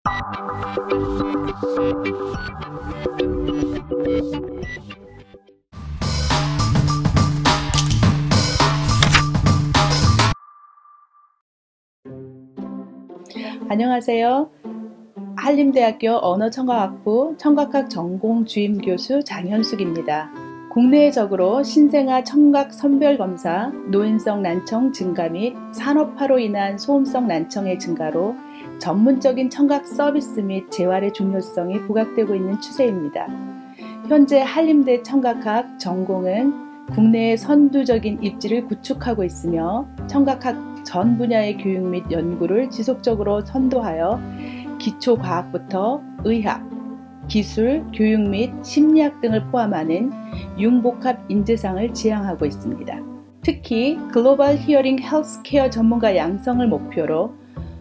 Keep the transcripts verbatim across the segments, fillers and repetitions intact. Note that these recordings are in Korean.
안녕하세요. 한림대학교 언어청각학부 청각학 전공 주임교수 장현숙입니다. 국내적으로 신생아 청각 선별검사, 노인성 난청 증가 및 산업화로 인한 소음성 난청의 증가로 전문적인 청각 서비스 및 재활의 중요성이 부각되고 있는 추세입니다. 현재 한림대 청각학 전공은 국내의 선두적인 입지를 구축하고 있으며 청각학 전 분야의 교육 및 연구를 지속적으로 선도하여 기초과학부터 의학, 기술, 교육 및 심리학 등을 포함하는 융복합 인재상을 지향하고 있습니다. 특히 글로벌 히어링 헬스케어 전문가 양성을 목표로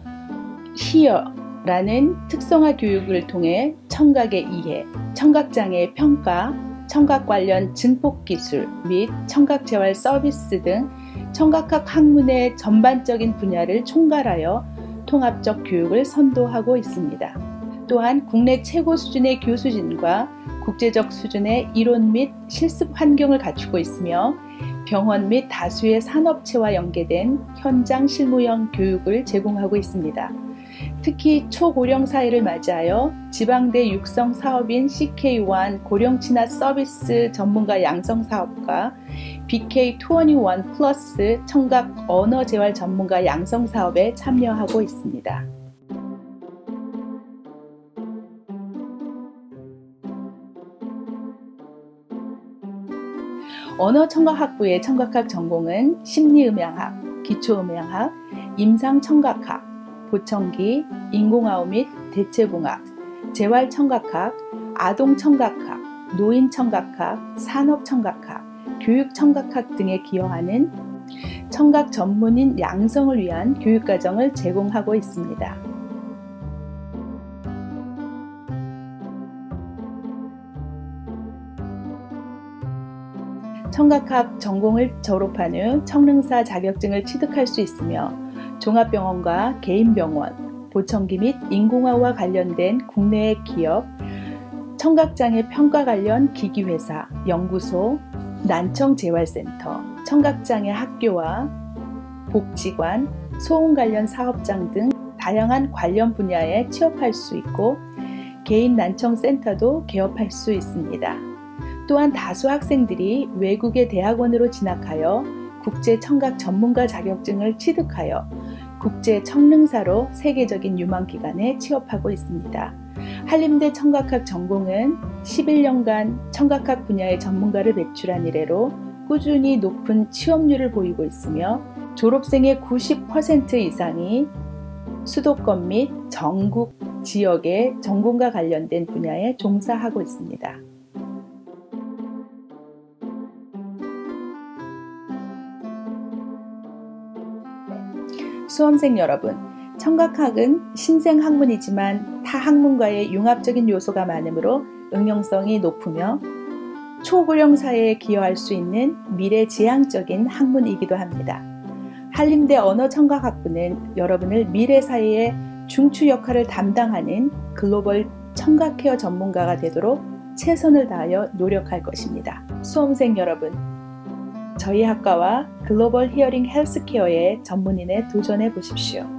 히어라는 특성화 교육을 통해 청각의 이해, 청각장애의 평가, 청각 관련 증폭 기술 및 청각재활 서비스 등 청각학 학문의 전반적인 분야를 총괄하여 통합적 교육을 선도하고 있습니다. 또한 국내 최고 수준의 교수진과 국제적 수준의 이론 및 실습 환경을 갖추고 있으며 병원 및 다수의 산업체와 연계된 현장 실무형 교육을 제공하고 있습니다. 특히 초고령 사회를 맞이하여 지방대 육성 사업인 씨케이 원 고령 친화 서비스 전문가 양성 사업과 비케이 이십일 플러스 청각 언어 재활 전문가 양성 사업에 참여하고 있습니다. 언어청각학부의 청각학 전공은 심리음향학, 기초음향학, 임상청각학, 보청기, 인공아우 및 대체공학, 재활청각학, 아동청각학, 노인청각학, 산업청각학, 교육청각학 등에 기여하는 청각 전문인 양성을 위한 교육과정을 제공하고 있습니다. 청각학 전공을 졸업한 후 청릉사 자격증을 취득할 수 있으며 종합병원과 개인병원, 보청기 및 인공아우와 관련된 국내의 기업, 청각장애 평가 관련 기기회사, 연구소, 난청재활센터, 청각장애 학교와 복지관, 소음 관련 사업장 등 다양한 관련 분야에 취업할 수 있고 개인 난청센터도 개업할 수 있습니다. 또한 다수 학생들이 외국의 대학원으로 진학하여 국제 청각 전문가 자격증을 취득하여 국제 청릉사로 세계적인 유망기관에 취업하고 있습니다. 한림대 청각학 전공은 십일 년간 청각학 분야의 전문가를 배출한 이래로 꾸준히 높은 취업률을 보이고 있으며 졸업생의 구십 퍼센트 이상이 수도권 및 전국 지역의 전공과 관련된 분야에 종사하고 있습니다. 수험생 여러분, 청각학은 신생 학문이지만 타 학문과의 융합적인 요소가 많으므로 응용성이 높으며 초고령 사회에 기여할 수 있는 미래지향적인 학문이기도 합니다. 한림대 언어청각학부는 여러분을 미래 사회의 중추 역할을 담당하는 글로벌 청각케어 전문가가 되도록 최선을 다하여 노력할 것입니다. 수험생 여러분, 저희 학과와 글로벌 히어링 헬스케어의 전문인에 도전해 보십시오.